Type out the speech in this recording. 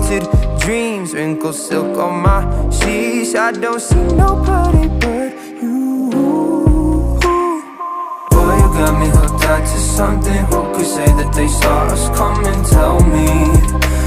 lucid dreams, wrinkled silk on my sheets. I don't see nobody but you. Boy, you got me hooked on to something. Who could say that they saw us coming? Tell me,